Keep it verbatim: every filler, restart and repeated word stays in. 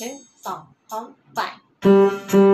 หนึ่งสองพร้อมไป